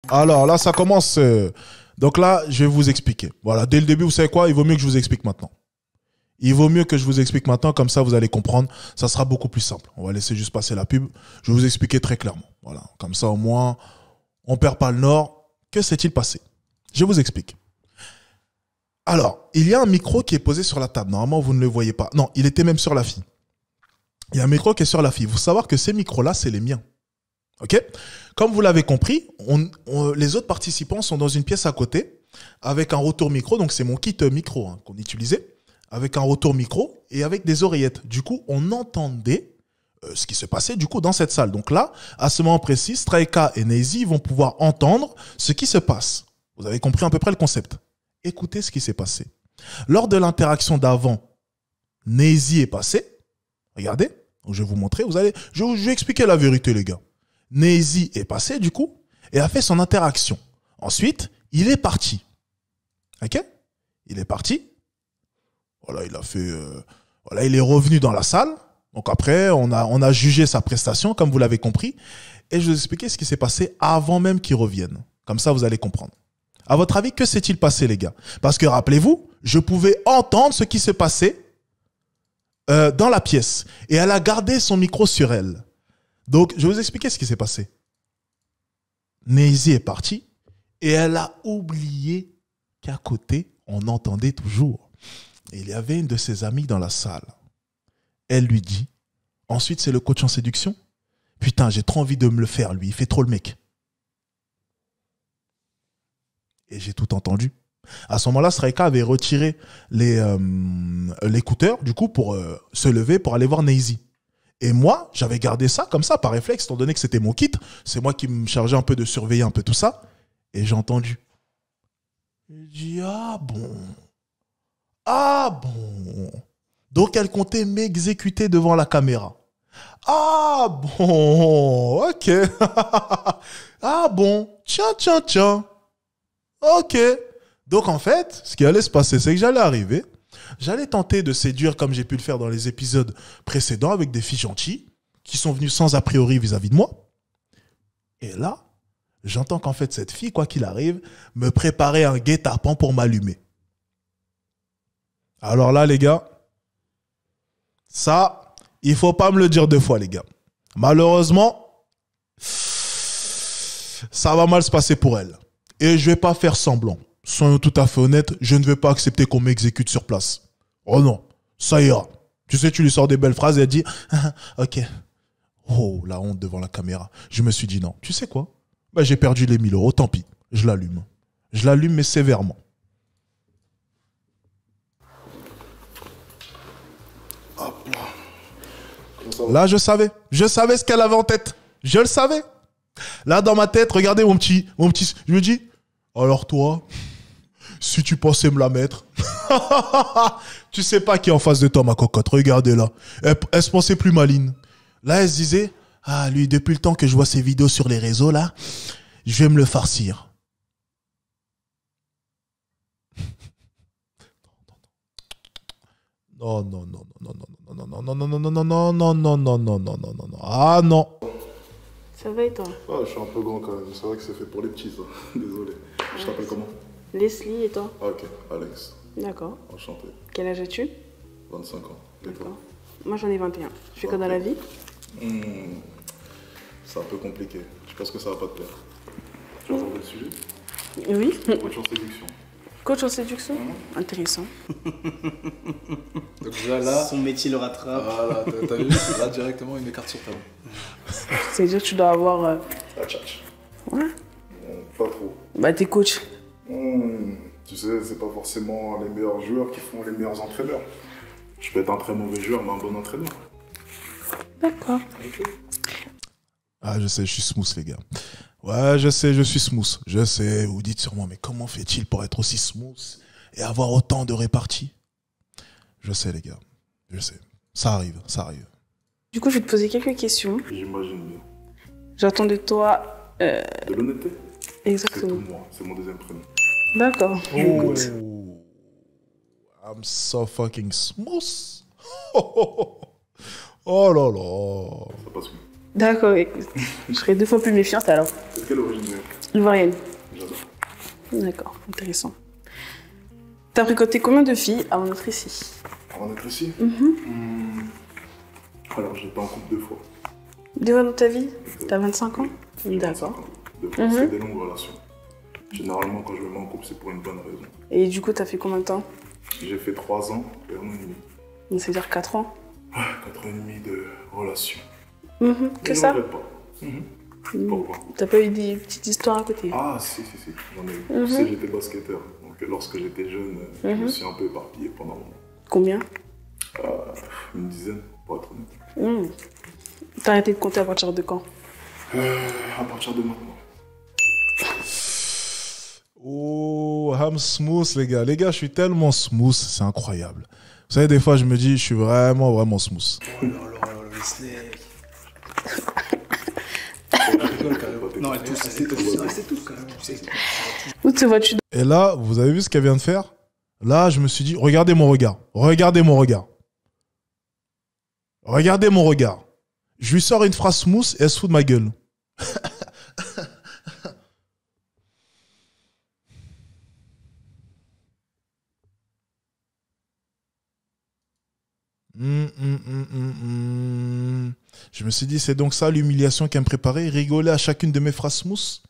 Alors là, ça commence. Donc là, je vais vous expliquer. Voilà, dès le début, vous savez quoi? Il vaut mieux que je vous explique maintenant. Il vaut mieux que je vous explique maintenant, comme ça vous allez comprendre. Ça sera beaucoup plus simple. On va laisser juste passer la pub. Je vais vous expliquer très clairement. Voilà, comme ça au moins, on perd pas le nord. Que s'est-il passé? Je vous explique. Alors, il y a un micro qui est posé sur la table. Normalement, vous ne le voyez pas. Non, il était même sur la fille. Il y a un micro qui est sur la fille. Il faut savoir que ces micros-là, c'est les miens. OK? Comme vous l'avez compris, les autres participants sont dans une pièce à côté avec un retour micro. Donc, c'est mon kit micro qu'on utilisait. Avec un retour micro et avec des oreillettes. Du coup, on entendait ce qui se passait du coup dans cette salle. Donc là, à ce moment précis, Strayka et Nezy vont pouvoir entendre ce qui se passe. Vous avez compris à peu près le concept. Écoutez ce qui s'est passé. Lors de l'interaction d'avant, Nezy est passé. Regardez, je vais vous montrer. Je vais expliquer la vérité, les gars. Nezy est passé du coup et a fait son interaction. Ensuite, il est parti. Ok? Il est parti. Voilà, il a fait. Voilà, il est revenu dans la salle. Donc après, on a jugé sa prestation, comme vous l'avez compris. Et je vais vous expliquer ce qui s'est passé avant même qu'il revienne. Comme ça, vous allez comprendre. À votre avis, que s'est-il passé, les gars? Parce que rappelez-vous, je pouvais entendre ce qui se passait dans la pièce. Et elle a gardé son micro sur elle. Donc, je vais vous expliquer ce qui s'est passé. Nezy est partie et elle a oublié qu'à côté, on entendait toujours. Et il y avait une de ses amies dans la salle. Elle lui dit, ensuite c'est le coach en séduction. Putain, j'ai trop envie de me le faire, lui, il fait trop le mec. Et j'ai tout entendu. À ce moment-là, Strayka avait retiré l'écouteur, du coup, pour se lever, pour aller voir Nezy. Et moi, j'avais gardé ça comme ça, par réflexe, étant donné que c'était mon kit. C'est moi qui me chargeais un peu de surveiller un peu tout ça. Et j'ai entendu. J'ai dit, ah bon. Ah bon. Donc elle comptait m'exécuter devant la caméra. Ah bon. Ok. Ah bon. Tiens. Ok. Donc en fait, ce qui allait se passer, c'est que j'allais arriver. J'allais tenter de séduire comme j'ai pu le faire dans les épisodes précédents avec des filles gentilles qui sont venues sans a priori vis-à-vis de moi. Et là, j'entends qu'en fait cette fille, quoi qu'il arrive, me préparait un guet-apens pour m'allumer. Alors là, les gars, ça, il faut pas me le dire deux fois, les gars. Malheureusement, ça va mal se passer pour elle. Et je vais pas faire semblant. Soyons tout à fait honnêtes, je ne vais pas accepter qu'on m'exécute sur place. Oh non, ça ira. Tu sais, tu lui sors des belles phrases et elle dit « Ok. » Oh, la honte devant la caméra. Je me suis dit non. Tu sais quoi? Bah, j'ai perdu les 1000 €, tant pis. Je l'allume. Je l'allume, mais sévèrement. Là, je savais. Je savais ce qu'elle avait en tête. Je le savais. Là, dans ma tête, regardez mon petit. Je me dis, alors toi, si tu pensais me la mettre, tu sais pas qui est en face de toi, ma cocotte. Regardez là. Elle se pensait plus maligne. Là, elle se disait, ah, lui, depuis le temps que je vois ses vidéos sur les réseaux, là, je vais me le farcir. Non. Ah non. Ça va et toi? Ah, je suis un peu grand quand même. C'est vrai que c'est fait pour les petits, ça. Désolé. Je t'appelle comment? Leslie et toi? Ah, ok, Alex. D'accord. Enchanté. Quel âge as-tu? 25 ans. Et toi? D'accord. Moi j'en ai 21. Tu fais quoi dans la vie? C'est un peu compliqué. Je pense que ça va pas te plaire. Tu entends le sujet? Oui. Coach en séduction. Coach en séduction? Intéressant. Donc là, son métier le rattrape. Voilà, t'as vu? Là, directement, il met carte sur table. C'est-à-dire que tu dois avoir... La tchatch. Ouais. Pas trop. Bah t'es coach. Tu sais, c'est pas forcément les meilleurs joueurs qui font les meilleurs entraîneurs. Je peux être un très mauvais joueur, mais un bon entraîneur. D'accord. Ok. Ah, je sais, je suis smooth, les gars. Ouais, je sais, je suis smooth. Je sais, vous dites sûrement, mais comment fait-il pour être aussi smooth et avoir autant de réparties? Je sais, les gars. Je sais. Ça arrive, ça arrive. Du coup, je vais te poser quelques questions. J'imagine bien. J'attends de toi... De l'honnêteté? C'est Exactement. tout moi, c'est mon deuxième prénom. D'accord. Écoute. I'm so fucking smooth. Oh là là. Ça passe où? D'accord, écoute. Je serai 2 fois plus méfiante alors. C'est de quelle origine? Ivoirienne. J'adore. D'accord, intéressant. T'as fréquenté combien de filles avant d'être ici? Avant d'être ici Alors, j'étais en couple 2 fois. 2 fois dans ta vie? T'as 25 ans? D'accord. 2 fois, c'était des longues relations. Généralement, quand je me mets en couple, c'est pour une bonne raison. Et du coup, t'as fait combien de temps? J'ai fait 3 ans et 1 an et demi. Donc, c'est-à-dire 4 ans? 4 ans et demi de relation. Que Et ça? Je regrette pas. Pourquoi? T'as pas eu des petites histoires à côté? Ah, si, j'en ai eu. Tu sais, j'étais basketteur. Donc, lorsque j'étais jeune, je me suis un peu éparpillé pendant un moment. Combien? Une dizaine, pour être honnête. T'as arrêté de compter à partir de quand? À partir de maintenant. Oh, I'm smooth, les gars. Les gars, je suis tellement smooth, c'est incroyable. Vous savez, des fois, je me dis, je suis vraiment, vraiment smooth. Oh là là là, le snake. Non, elle tousse, c'est tout quand même. Où te vois-tu? Et là, vous avez vu ce qu'elle vient de faire? Là, je me suis dit, regardez mon regard. Regardez mon regard. Regardez mon regard. Je lui sors une phrase smooth et elle se fout de ma gueule. Je me suis dit, c'est donc ça l'humiliation qu'elle me préparait, rigoler à chacune de mes phrases smooth.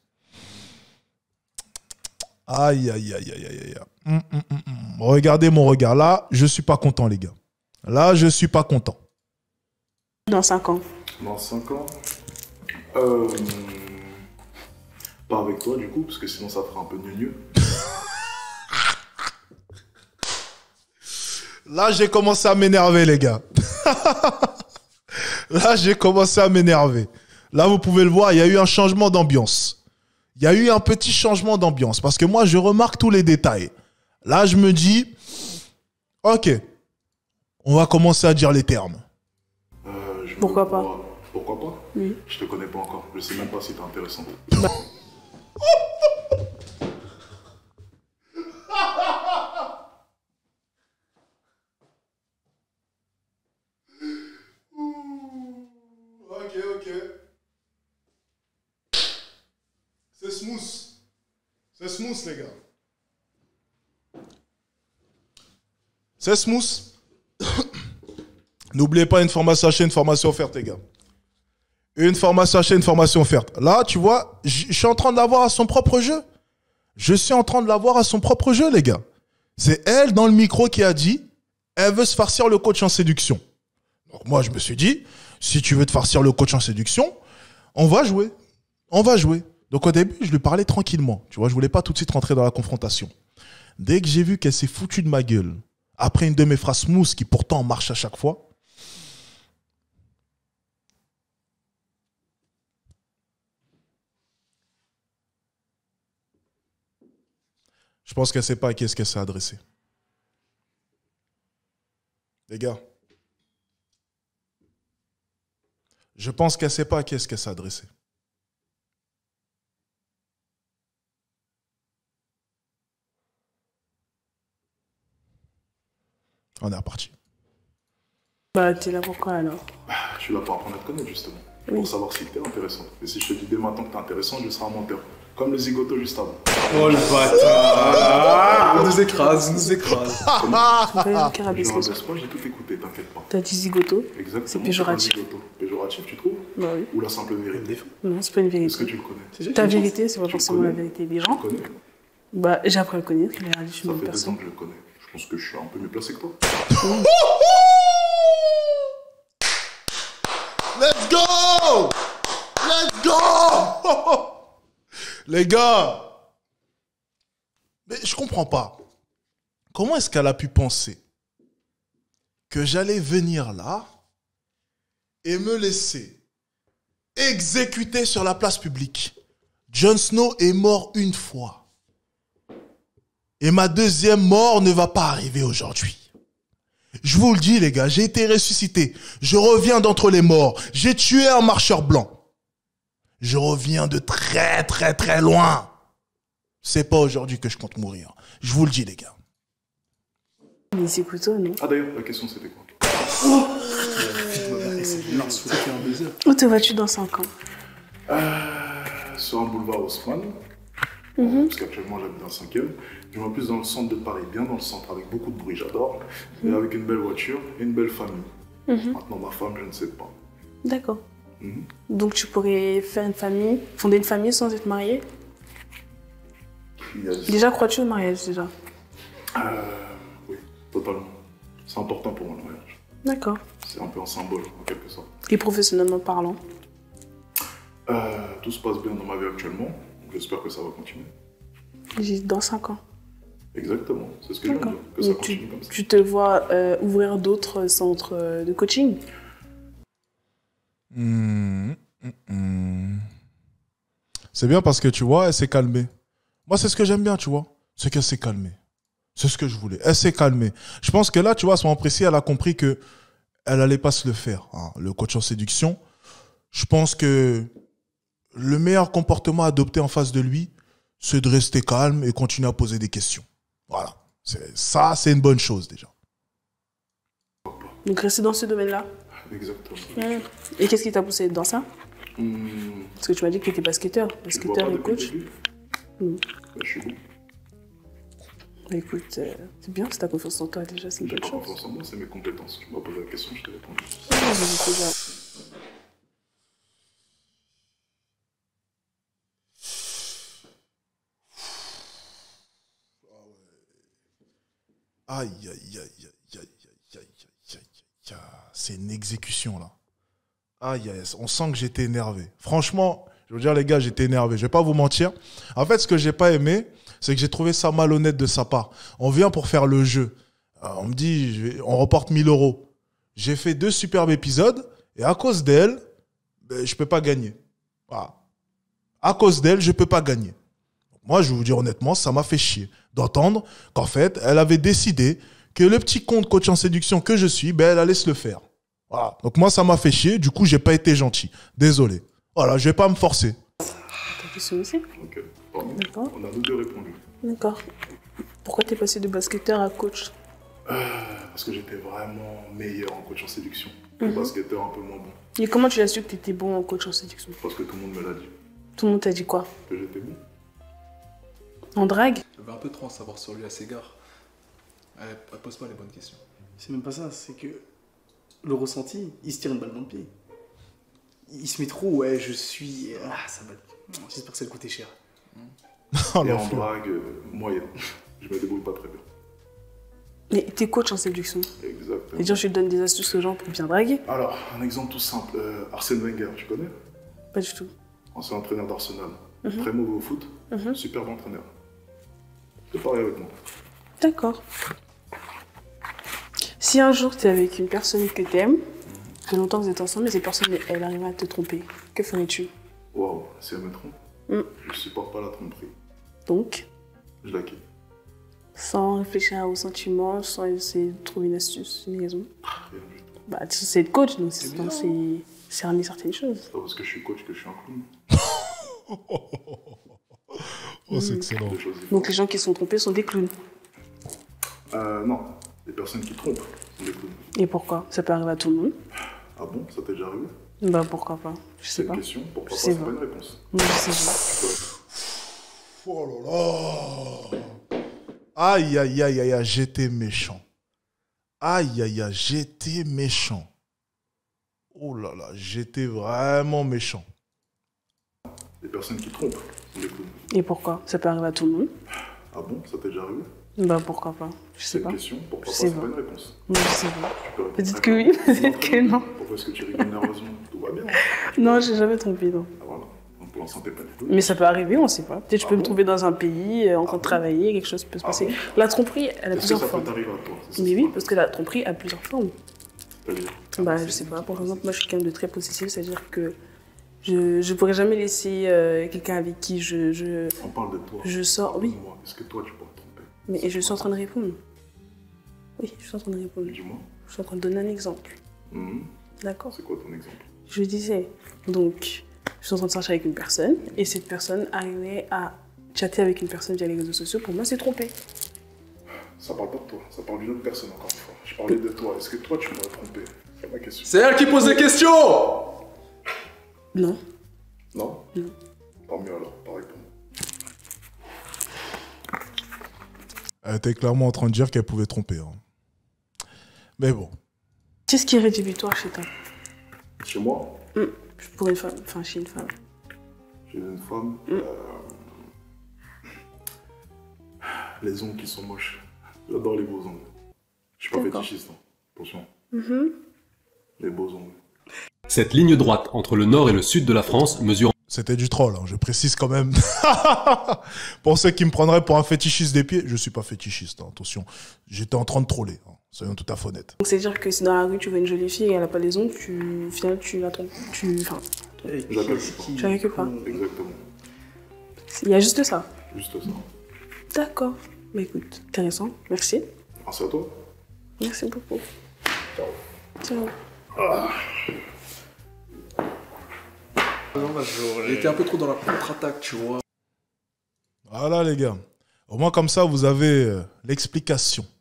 Aïe, aïe, aïe, aïe, aïe, aïe. Regardez mon regard. Là, je suis pas content, les gars. Là, je suis pas content. Dans 5 ans. Dans 5 ans Pas avec toi, du coup, parce que sinon ça ferait un peu gneu. Là, j'ai commencé à m'énerver, les gars. Là, j'ai commencé à m'énerver. Là, vous pouvez le voir, il y a eu un changement d'ambiance. Il y a eu un petit changement d'ambiance. Parce que moi, je remarque tous les détails. Là, je me dis, ok, on va commencer à dire les termes. Pourquoi pas? Pourquoi pas? Oui. Je te connais pas encore. Je sais même pas si t'es intéressante. Ok. C'est smooth. C'est smooth, les gars. C'est smooth. N'oubliez pas, une formation achetée, une formation offerte, les gars. Une formation achetée, une formation offerte. Là, tu vois, je suis en train de l'avoir à son propre jeu. Je suis en train de l'avoir à son propre jeu, les gars. C'est elle, dans le micro, qui a dit, elle veut se farcir le coach en séduction. Donc moi, je me suis dit, si tu veux te farcir le coach en séduction, on va jouer. On va jouer. Donc au début, je lui parlais tranquillement. Tu vois, je voulais pas tout de suite rentrer dans la confrontation. Dès que j'ai vu qu'elle s'est foutue de ma gueule, après une de mes phrases smooth qui pourtant marche à chaque fois, je pense qu'elle ne sait pas à qui est-ce qu'elle s'est adressée. Les gars, je pense qu'elle ne sait pas à qui est-ce qu'elle s'est adressée. On est reparti. Bah, t'es là pourquoi alors? Je suis là pour apprendre à te connaître, justement. Oui. Pour savoir si t'es intéressante. Et si je te dis dès maintenant que t'es intéressante, je serai un menteur. Comme le zigoto juste avant. Oh le bâtard. Il nous écrase, il nous écrase. Pas Je rabaisse pas, j'ai tout écouté, t'inquiète pas. T'as dit zigoto? Exactement. C'est péjoratif. Zigoto. Péjoratif, tu trouves? Bah oui. Ou la simple vérité? Non, c'est pas une Est-ce que vérité. tu le connais? Ta vérité, c'est pas Tu le forcément la connais? vérité des Tu gens. le connais? Bah, j'ai appris à le connaître, il a réagi sur Ça une fait 2 ans personne. que je le connais. Je pense que je suis un peu mieux placé que toi. Let's go! Let's go! Les gars, mais je comprends pas. Comment est-ce qu'elle a pu penser que j'allais venir là et me laisser exécuter sur la place publique? Jon Snow est mort une fois. Et ma deuxième mort ne va pas arriver aujourd'hui. Je vous le dis, les gars, j'ai été ressuscité. Je reviens d'entre les morts. J'ai tué un marcheur blanc. Je reviens de très, très, très loin. C'est pas aujourd'hui que je compte mourir. Je vous le dis, les gars. Mais c'est couteau, non? Ah d'ailleurs, la question c'était quoi? Où te vois-tu dans 5 ans? Sur un boulevard Haussmann, Parce qu'actuellement, j'habite dans le 5e. Je vais plus dans le centre de Paris, bien dans le centre, avec beaucoup de bruit, j'adore. Et avec une belle voiture et une belle famille. Maintenant, ma femme, je ne sais pas. D'accord. Donc tu pourrais faire une famille, fonder une famille sans être marié? Déjà, crois-tu au mariage déjà? Oui, totalement. C'est important pour moi le mariage. D'accord. C'est un peu un symbole, en quelque sorte. Et professionnellement parlant? Tout se passe bien dans ma vie actuellement. J'espère que ça va continuer. Dans 5 ans. Exactement, c'est ce que je veux dire, que ça Donc continue comme ça. tu te vois ouvrir d'autres centres de coaching? C'est bien parce que tu vois, elle s'est calmée. Moi, c'est ce que j'aime bien, tu vois. C'est qu'elle s'est calmée. C'est ce que je voulais. Elle s'est calmée. Je pense que là, tu vois, à ce moment précis, elle a compris que elle allait pas se le faire, hein, le coach en séduction. Je pense que le meilleur comportement à adopter en face de lui, c'est de rester calme et continuer à poser des questions. Voilà. Ça, c'est une bonne chose déjà. Donc rester dans ce domaine-là? Exactement. Et qu'est-ce qui t'a poussé dans ça? Hmm, Parce que tu m'as dit que tu étais basketteur tu vois pas et depuis le coach. début Je suis bon. Bah, écoute, c'est bien, c'est ta confiance en toi déjà, c'est une J'ai bonne pas chose. confiance en moi, c'est mes compétences. Tu m'as posé la question, je t'ai répondu. Aïe, aïe, aïe, aïe, aïe, aïe, aïe, aïe, aïe. C'est une exécution, là. Aïe, aïe, on sent que j'étais énervé. Franchement, je veux dire, les gars, j'étais énervé. Je vais pas vous mentir. En fait, ce que j'ai pas aimé, c'est que j'ai trouvé ça malhonnête de sa part. On vient pour faire le jeu. On me dit, on reporte 1000 €. J'ai fait 2 superbes épisodes et à cause d'elle, ben, je peux pas gagner. Voilà. À cause d'elle, je peux pas gagner. Moi, je vais vous dire honnêtement, ça m'a fait chier d'entendre qu'en fait, elle avait décidé que le petit con de coach en séduction que je suis, ben, elle allait se le faire. Voilà. Donc moi, ça m'a fait chier. Du coup, j'ai pas été gentil. Désolé. Voilà, je vais pas me forcer. Ta question aussi? Ok, pardon. D'accord. On a nous deux répondu. D'accord. Pourquoi t'es passé de basketteur à coach? Parce que j'étais vraiment meilleur en coach en séduction. Le basketteur un peu moins bon. Et comment tu as su que t'étais bon en coach en séduction? Parce que tout le monde me l'a dit. Tout le monde t'a dit quoi? Que j'étais bon. En drague? J'avais un peu trop en savoir sur lui à ses égards. Elle pose pas les bonnes questions. C'est même pas ça, c'est que le ressenti, il se tire une balle dans le pied. Il se met trop, ouais, je suis. Ah, ça va. J'espère que ça va coûter cher. Oh, Et en l'enfer. drague, moyen. Je me débrouille pas très bien. Mais t'es coach en séduction. Exactement. Et dire, je te donne des astuces aux gens pour bien draguer? Alors, un exemple tout simple. Arsène Wenger, tu connais? Pas du tout. Ancien entraîneur d'Arsenal. Très mauvais au foot. Super bon entraîneur. C'est pareil avec moi. D'accord. Si un jour t'es avec une personne que t'aimes, ça fait longtemps que vous êtes ensemble, mais cette personne, elle arrive à te tromper, que ferais-tu? Waouh, si elle me trompe, je supporte pas la tromperie. Donc, Je la quitte. sans réfléchir aux sentiments, sans essayer de trouver une astuce, une raison. Rien du tout. Bah, tu sais, c'est être coach, donc c'est cerner certaines choses. C'est pas parce que je suis coach que je suis un clown. Oh, c'est excellent. Des choses Donc les gens qui sont trompés sont des clowns. Non, les personnes qui trompent sont des clowns. Et pourquoi? Ça peut arriver à tout le monde. Ah bon, ça t'est déjà arrivé? Bah pourquoi pas? Je sais C'est pas. une question, pourquoi Je pas, sais c'est pas. pas une réponse. Non, je sais pas. Oh là là. Aïe, aïe, aïe, aïe, aïe, j'étais méchant. Aïe, aïe, aïe, j'étais méchant. Oh là là, j'étais vraiment méchant. Les personnes qui trompent sont des clowns. Et pourquoi? Ça peut arriver à tout le monde. Ah bon, ça t'est déjà arrivé? Bah pourquoi pas? Je C'est sais une pas. question, pourquoi Je pas, sais c'est pas. pas une réponse. Non, je sais pas. Tu peux répondre Peut-être très que oui, clairement. peut-être que non. Pourquoi est-ce que tu rigoles nerveusement? Tout va bien. Non, j'ai jamais trompé, non. Ah voilà, donc pour l'instant t'es pas du tout. Mais ça peut arriver, on sait pas. Peut-être je peux Ah me bon? trouver dans un pays, en train de bon? travailler, quelque chose peut se Ah passer. bon? La tromperie, elle a Est-ce que plusieurs ça peut formes. t'arriver à toi? C'est Mais ça, oui, c'est parce que la tromperie a plusieurs formes. C'est-à-dire? Bah, je sais pas. Par exemple, moi, je suis quelqu'un de très possessif, c'est-à-dire que je pourrais jamais laisser quelqu'un avec qui On parle de toi. je sors. Oui, Moi, est-ce que toi tu pourrais te tromper? mais je suis en train de répondre. Oui, je suis en train de répondre. Dis-moi. Je suis en train de donner un exemple. Mhm. D'accord? C'est quoi ton exemple? Je disais, donc, je suis en train de sortir avec une personne, et cette personne arrivait à chatter avec une personne via les réseaux sociaux. Pour moi, c'est tromper. Ça parle pas de toi, ça parle d'une autre personne encore une fois. Je parlais de toi. Est-ce que toi tu m'aurais trompé? C'est ma question. C'est elle qui pose des questions! Non. Non? Non. Tant mieux alors, pareil pour moi. Elle était clairement en train de dire qu'elle pouvait tromper. Hein. Mais bon. Qu'est-ce qui est rédhibitoire chez toi? Chez moi, Pour une femme, enfin chez une femme. chez une femme, les ongles qui sont moches. J'adore les beaux ongles. Je suis pas D'accord. fétichiste, hein. Attention. Les beaux ongles. Cette ligne droite entre le nord et le sud de la France mesure C'était du troll, hein, je précise quand même. Pour ceux qui me prendraient pour un fétichiste des pieds, je suis pas fétichiste, hein, attention. J'étais en train de troller, hein, soyons tout à fait honnêtes. Donc c'est-à-dire que si dans la rue tu vois une jolie fille et elle a pas les ongles, au final tu la trompes. Enfin, J'appelle tu la récupères pas. Exactement. Il y a juste ça. Juste ça. D'accord. Bah écoute, intéressant. Merci. Merci à toi. Merci beaucoup. Ciao. Ciao. Il était un peu trop dans la contre-attaque, tu vois. Voilà les gars. Au moins comme ça, vous avez l'explication.